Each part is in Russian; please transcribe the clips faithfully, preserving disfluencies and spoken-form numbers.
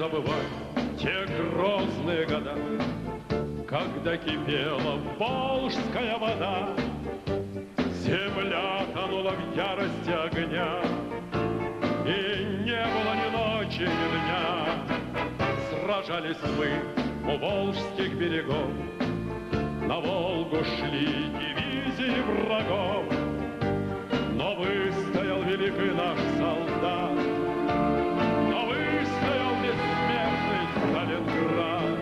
забывать те грозные года, когда кипела волжская вода, земля тонула в ярости огня, и не было ни ночи, ни дня. Сражались мы у волжских берегов, на Волгу шли дивизии врагов, но выстоял великий наш солдат, но выстоял бессмертный Сталинград.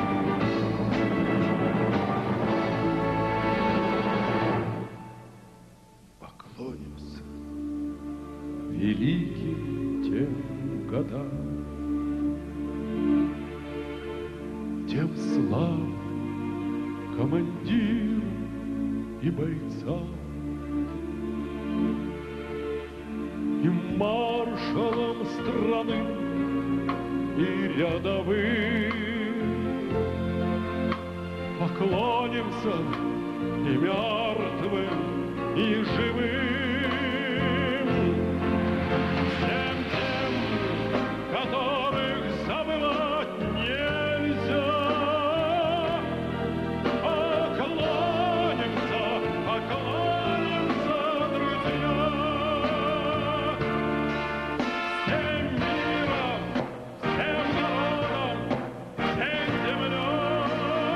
Поклонимся великим тем годам, тем славным командирам и бойцам, и маршалам страны, и рядовым. Поклонимся и мертвым, и живым, всем тем, которых забывать нельзя. Поклонимся, поклонимся, друзья, всем миром, всем народом, всей землей.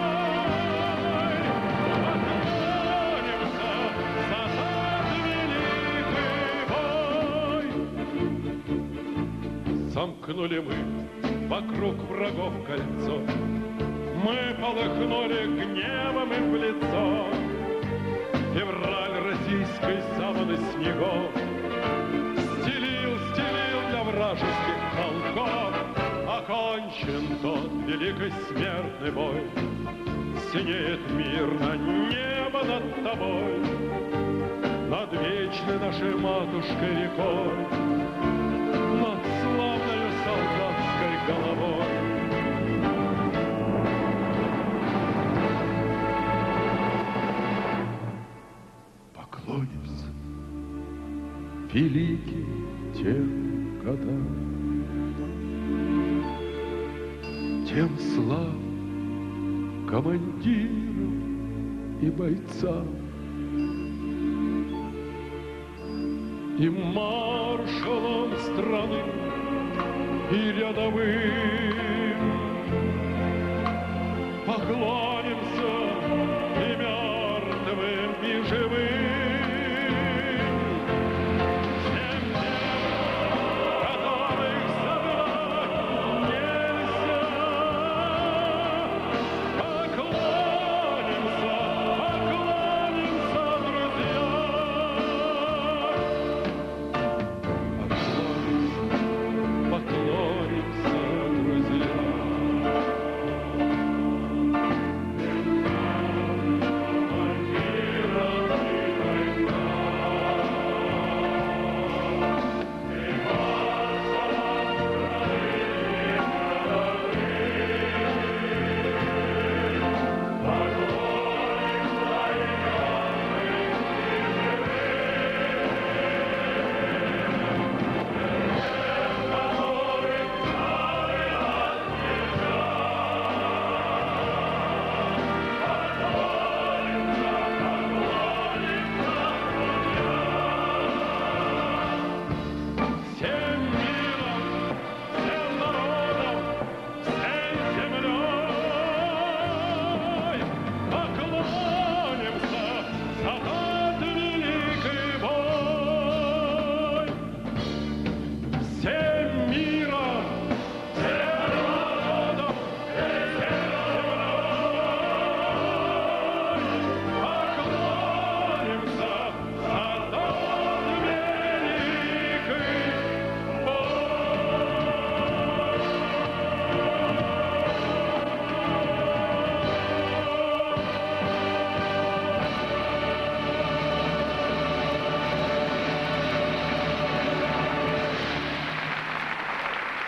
Поклонимся за тот великий бой. Замкнули мы вокруг врагов кольцо, мы полыхнули гневом им в лицо. Февраль российской саваны снегов стелил, стелил для вражеских полков. Окончен тот великий смертный бой, синеет мирно небо над тобой, над вечной нашей матушкой рекой, над славной солдатской головой. Поклонимся великим тем годам, тем славным командирам и бойцам, и маршалам страны, и рядовым. Поклонимся и мертвым, и живым.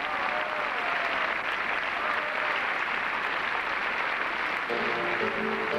Thank you.